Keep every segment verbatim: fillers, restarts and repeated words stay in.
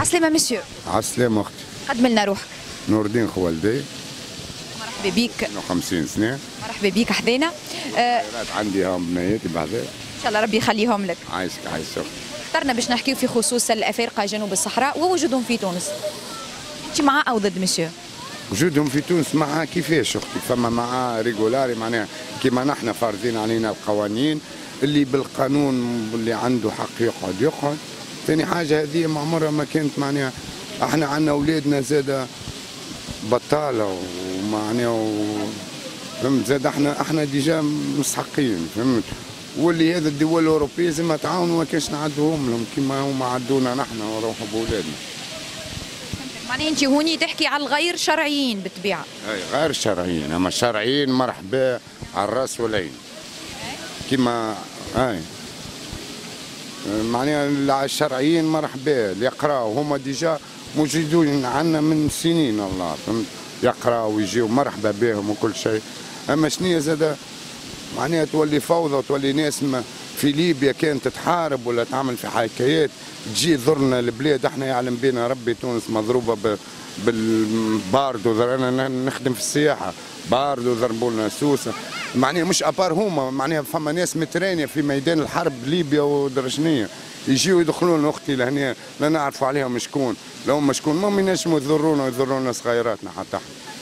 عسلامة مسيو. عسلامة أختي. قدم لنا روحك. نور الدين خوالدي. مرحبا بيك. اثنين وخمسين سنة. مرحبا بيك حذينا. آه عندي هم بنياتي بحذا. إن شاء الله ربي يخليهم لك. عايشك عايشك. اخترنا باش نحكيو في خصوص الأفارقة جنوب الصحراء ووجودهم في تونس. أنت مع أو ضد مسيو؟ وجودهم في تونس مع كيفاش أختي؟ فما مع ريغولاري معناها كيما نحن فارضين علينا القوانين اللي بالقانون اللي عنده حق يقعد يقعد. ثاني حاجة هذه ما عمرها ما كانت معناها احنا عندنا أولادنا زادة بطالة ومعناها و... فهمت زاد احنا احنا ديجا مستحقين فهمت. واللي هذا الدول الأوروبية لازم تعاونوا ما كانش نعدوهم لهم كيما هما عدونا نحن ونروحوا بأولادنا. معناها أنت هوني تحكي على الغير شرعيين بالطبيعة. أي غير شرعيين، أما الشرعيين مرحبا على الراس والعين. كيما أي معناها الشرعيين مرحبا اللي يقراوا هما ديجا موجودين عندنا من سنين الله فهمت. يقراوا ويجيو مرحبا بهم وكل شيء. أما شنيا زاد معناها تولي فوضى وتولي ناس في ليبيا كانت تحارب ولا تعمل في حكايات تجي ضرنا البلاد. احنا يعلم بينا ربي تونس مضروبه بالبارد انا نخدم في السياحه بارد وضربوا لنا سوسه معناها مش ابار هما معناها فما ناس مترانيه في ميدان الحرب ليبيا ودرشنيه يجيو يدخلون اختي لهنا لا نعرفوا عليهم شكون لو ما شكون ما ينجموا يضرونا ويضرونا صغيراتنا حتى.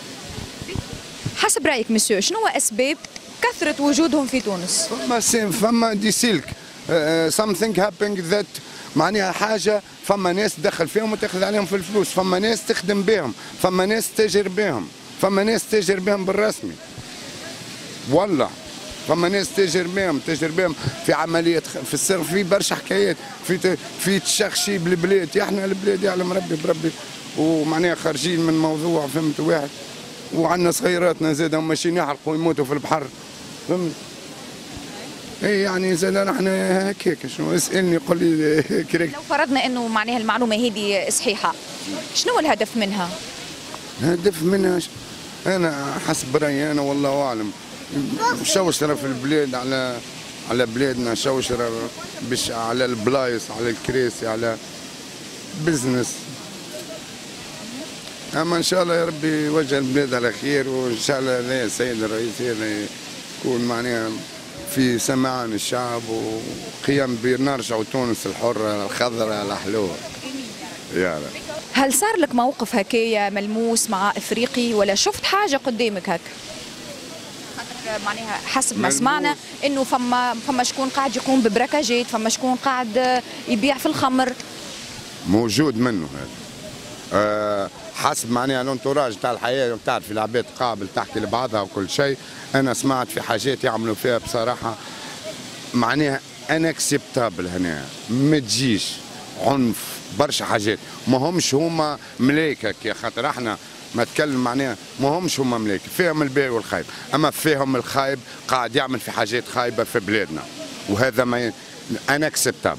حسب رايك مسيو شنو هو اسباب كثرة وجودهم في تونس؟ فما سين فما دي سلك something happening that معناها حاجة فما ناس تدخل فيهم وتاخذ عليهم في الفلوس، فما ناس تخدم بهم، فما ناس تاجر بهم، فما ناس تاجر بهم بالرسمي. والله فما ناس تاجر بهم تاجر بهم في عملية في السر في برشا حكايات في في تشخشي بالبلاد. احنا البلاد يعلم ربي بربي ومعناها خارجين من موضوع فهمت واحد وعندنا صغيراتنا زادهم ماشيين يحرقوا يموتوا في البحر فهمت. اي يعني زاد نحن هكاك شنو اسالني قول لي كريك. لو فرضنا انه معناها المعلومه هذه صحيحه شنو الهدف منها؟ الهدف منها ش... انا حسب رايي انا والله اعلم شوشره في البلاد على على بلادنا شوشره باش على البلايص على الكراسي على بزنس. اما ان شاء الله يا ربي يوجه البلاد على خير وان شاء الله هذا السيد الرئيس هذا يكون معناها في سمعان الشعب وقيام بنرجعوا تونس الحرة الخضراء الحلوة. يا رب. هل صار لك موقف هكايا ملموس مع افريقي ولا شفت حاجة قدامك هكا؟ معناها حسب ما سمعنا انه فما فما شكون قاعد يقوم ببركاجات، فما شكون قاعد يبيع في الخمر. موجود منه هذا. أه حسب معناها الانتوراج تاع الحياه بتعرف العباد قابل تحكي لبعضها وكل شيء. انا سمعت في حاجات يعملوا فيها بصراحه معناها انكسبتابل هنا ما تجيش عنف برشا حاجات ما همش هما ملايكه يا خاطر احنا ما تكلم معناها ما همش هما ملايكه فيهم الباهي والخايب اما فيهم الخايب قاعد يعمل في حاجات خايبه في بلادنا وهذا ما انكسبتابل.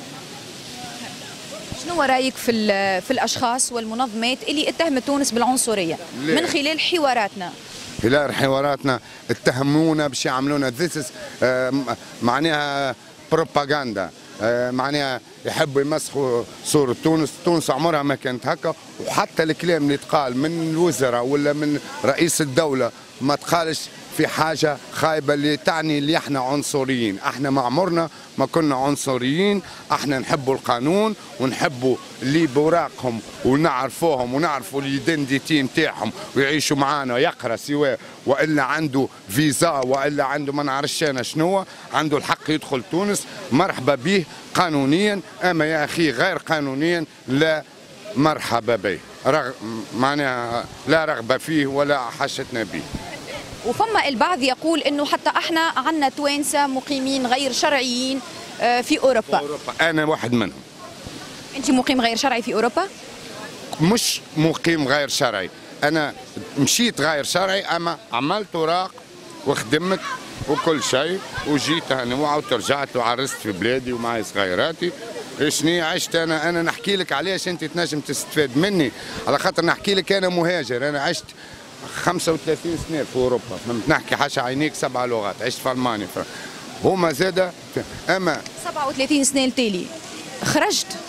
شنو رايك في في الاشخاص والمنظمات اللي اتهمت تونس بالعنصريه ليه؟ من خلال حواراتنا خلال حواراتنا اتهمونا باش يعملونا ذيس آه معناها بروباغندا آه معناها يحبوا يمسخوا صورة تونس. تونس عمرها ما كانت هكا وحتى الكلام اللي تقال من الوزراء ولا من رئيس الدولة ما تقالش في حاجة خايبة اللي تعني اللي احنا عنصريين. احنا ما عمرنا ما كنا عنصريين. احنا نحبوا القانون ونحبوا اللي بوراقهم ونعرفوهم ونعرفوا الايدنتيتي نتاعهم ويعيشوا معانا يقرا سواء والا عنده فيزا والا عنده ما نعرفش انا شنو عنده الحق يدخل تونس مرحبا به قانونيا. اما يا اخي غير قانونيا لا مرحبا به رغ... معناها لا رغبة فيه ولا حشتنا به. وفما البعض يقول انه حتى احنا عندنا توانسه مقيمين غير شرعيين في اوروبا. اوروبا انا واحد منهم. انت مقيم غير شرعي في اوروبا؟ مش مقيم غير شرعي، انا مشيت غير شرعي اما عملت اوراق وخدمت وكل شيء وجيت هنا وعاودت رجعت وعرست في بلادي ومعي صغيراتي. شني عشت انا انا نحكي لك علاش انت تنجم تستفاد مني على خاطر نحكي لك انا مهاجر. انا عشت خمسة وثلاثين سنة في اوروبا فهمت نحكي حاشا عينيك سبع لغات عشت في المانيا هما زاده اما سبعة وثلاثين سنة التالي خرجت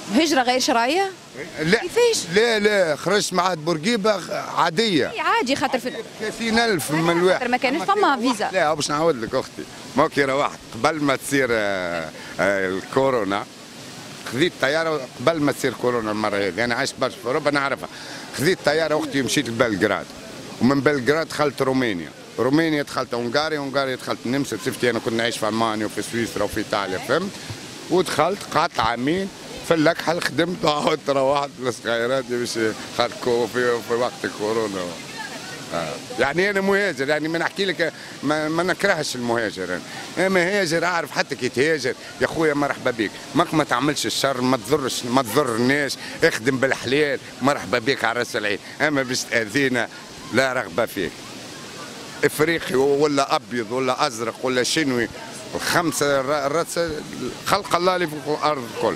هجرة غير شرعية؟ لا كيفاش؟ لا لا خرجت مع بورقيبه عاديه. إي عادي خاطر في ثلاثين ألف من الواحد. خاطر ما كانش فما فيزا. لا باش نعاود لك اختي، ما كي روحت قبل ما تصير آه، آه، الكورونا، خذيت طياره قبل ما تصير كورونا المره هذه، انا عشت برشا في اوروبا نعرفها. خذيت طياره اختي ومشيت لبلغراد، ومن بلغراد دخلت رومانيا، رومانيا دخلت هنغاريا، هنغاريا دخلت النمسا، بصفتي انا كنت نعيش في المانيا وفي سويسرا وفي ايطاليا فهمت؟ ودخلت قعدت عامين في الكحل خدمت وعاودت روحت للصغيرات باش خاطر في, في وقت الكورونا. آه. يعني انا مهاجر، يعني ما نحكي لك ما, ما نكرهش المهاجر انا، انا مهاجر اعرف حتى كي تهاجر يا خويا مرحبا بك، ماك ما تعملش الشر، ما تضرش ما تضرناش، اخدم بالحلال مرحبا بك على راس العين، اما باش تاذينا لا رغبه فيك. افريقي ولا ابيض ولا ازرق ولا شنوي، الخمسه الراس خلق الله اللي فوق الارض الكل.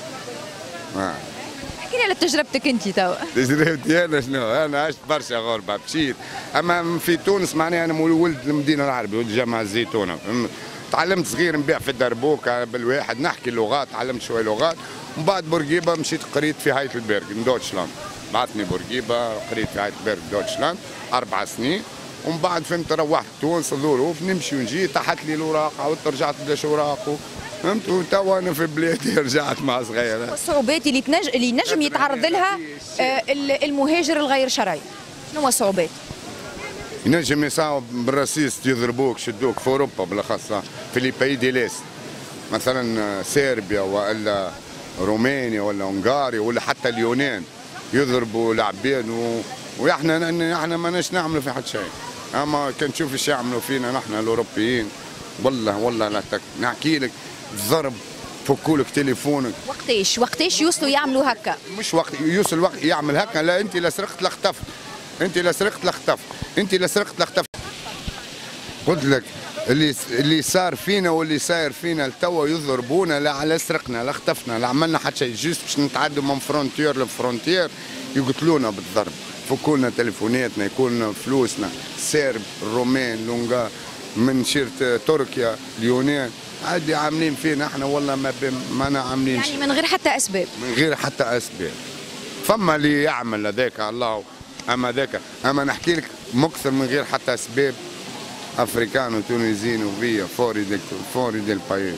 آه. احكي لي على تجربتك انت توا. تجربتي انا شنو؟ انا عشت برشا غربه مشيت، اما في تونس معناها انا ولد المدينه العربيه، ولد جامعه الزيتونه. تعلمت صغير نبيع في الدربوكه بالواحد، نحكي اللغات، تعلمت شويه لغات، ومن بعد بورقيبه مشيت قريت في هايتلبرغ من دوتشلاند، بعثني بورقيبه قريت في هايتلبرغ دوتشلاند اربع سنين، ومن بعد فهمت روحت تونس ظروف نمشي ونجي، طاحت لي الاوراق عاودت رجعت بداش اوراق فهمت، وتوا انا في بلادي رجعت مع صغيره. الصعوبات اللي تنج... اللي نجم يتعرض لها آه المهاجر الغير شرعي، شنو هو الصعوبات؟ ينجم يصاوب بالرصيص يضربوك شدوك في اوروبا بالاخص في لي باي دي ليست، مثلا صربيا ولا رومانيا ولا هنغاريا ولا حتى اليونان يضربوا العباد و... واحنا احنا ماناش نعملوا في حد شيء، اما كان تشوف ايش يعملوا فينا نحن الاوروبيين والله والله لا تك... نحكي لك ضرب فكولك تليفونك. وقتاش وقتاش يوصلوا يعملوا هكا؟ مش وقت يوصل وقت يعمل هكا، لا انت لا سرقت لا اختفت، انت لا سرقت لا اختفت، انت لا سرقت لا اختفت. قلت لك اللي اللي صار فينا واللي صاير فينا لتوا يضربونا، لا على سرقنا لا اختفنا لا عملنا حتى شيء، جوست باش نتعدوا من فرونتير لفرونتير يقتلونا بالضرب، فكونا تليفوناتنا، يكون فلوسنا، السرب، الرومان، لونغا، من شيرة تركيا، اليونان، عادي عاملين فينا احنا والله ما ما عاملين يعني من غير حتى اسباب. من غير حتى اسباب. فما اللي يعمل هذاك الله، اما ذاك اما نحكي لك مكثر من غير حتى اسباب، افريكان وتونسيين وفيا فوري ديل فوري ديل باي.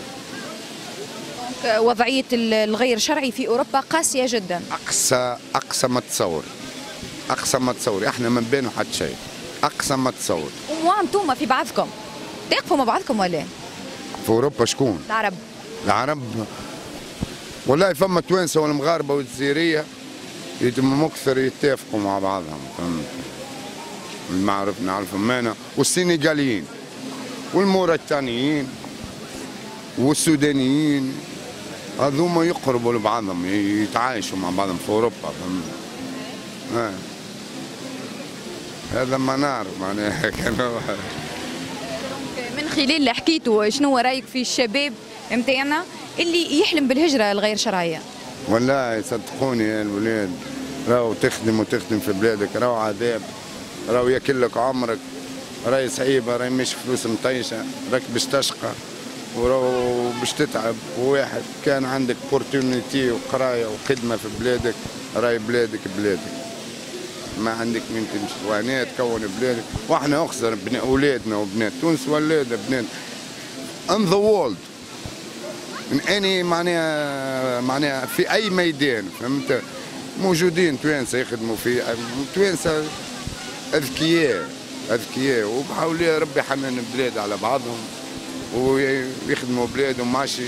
وضعية الغير شرعي في اوروبا قاسية جدا. اقصى اقصى ما تصور. اقصى ما تصور، احنا ما نبانوا حتى شيء. اقصى ما تصور. وانتم في بعضكم تقفوا مع بعضكم ولا؟ في اوروبا شكون؟ العرب. العرب والله فما توانسه والمغاربه والجزائريه يتم مكثر يتفقوا مع بعضهم، فهمت؟ المعرف نعرفهم انا، والسنغاليين والموريتانيين والسودانيين هذوما يقربوا لبعضهم يتعايشوا مع بعضهم في اوروبا، فهمت؟ آه. هذا ما نعرف معناها كانوا. من خلال اللي حكيته شنو رايك في الشباب نتاعنا اللي يحلم بالهجره الغير شرعيه؟ والله صدقوني يا الولاد، راهو تخدم وتخدم في بلادك راهو عذاب، راهو ياكل لك عمرك، راهي صعيبه، راهي مش فلوس مطيشه، راك باش تشقى وراهو باش تتعب، وواحد كان عندك بورتونيتي وقرايه وخدمه في بلادك، راهي بلادك بلادك ما عندك وين تمشي، وهنا تكون بلادك، واحنا اخسر اولادنا وبنات تونس ولاد بنات ان ذا وورلد من اني معناها معناها في اي ميدان، فهمت؟ موجودين توانسه يخدموا في توانسه اذكياء اذكياء وبحاول ربي يحنن البلاد على بعضهم ويخدموا بلادهم، ماشي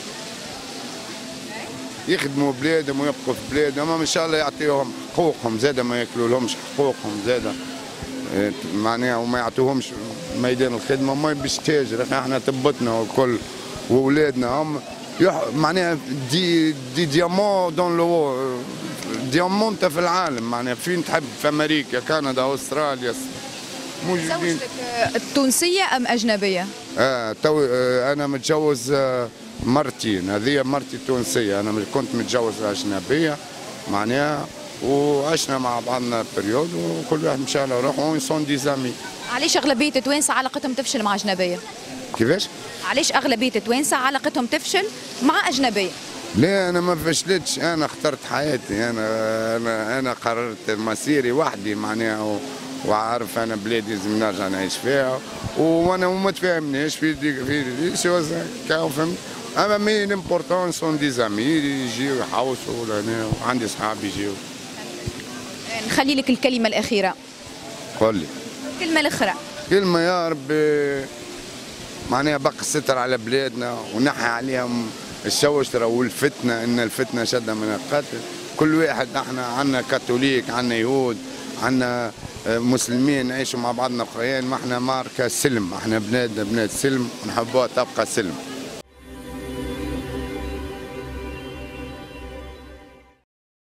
يخدموا بلادهم ويبقوا في بلادهم، اما ان شاء الله يعطيهم حقوقهم زاده، ما ياكلوا لهمش حقوقهم زاده معناها، وما يعطوهمش ميدان الخدمه، ما باش تاجر، احنا تبتنا والكل واولادنا هم معناها دي دي ديامون دون لو ديامونت في العالم، معناها فين تحب في امريكا كندا استراليا موجودين. زوجتك تونسيه ام اجنبيه؟ اه تو آه انا متجوز آه مرتين، هذه مرتي تونسيه، انا كنت متجوز اجنبيه معناها، وعشنا مع بعضنا بريود وكل واحد مشى على روحه اون سون دي زامي. علاش اغلبيه التوانسه علاقتهم تفشل مع اجنبيه؟ كيفاش؟ علاش اغلبيه التوانسه علاقتهم تفشل مع اجنبيه؟ لا انا ما فشلتش، انا اخترت حياتي، انا انا انا قررت مسيري وحدي معناها و... وعارف انا بلادي لازم نرجع نعيش فيها، وانا ما تفاهمناش في دي في دي شوز كاو فهمت. اما مي ليمبورتون سون دي زامي يجيو يحوسوا لهنا، وعندي صحاب يجيو. نخلي لك الكلمه الاخيره. قول لي الكلمه الاخرى. كلمه يا ربي معناها بقى الستر على بلادنا ونحي عليهم الشوشره والفتنه، ان الفتنه شده من القتل. كل واحد احنا عندنا كاثوليك، عندنا يهود، عندنا مسلمين نعيشوا مع بعضنا اخوين، ما احنا ماركه سلم، احنا بلاد بلاد سلم ونحبوها تبقى سلم.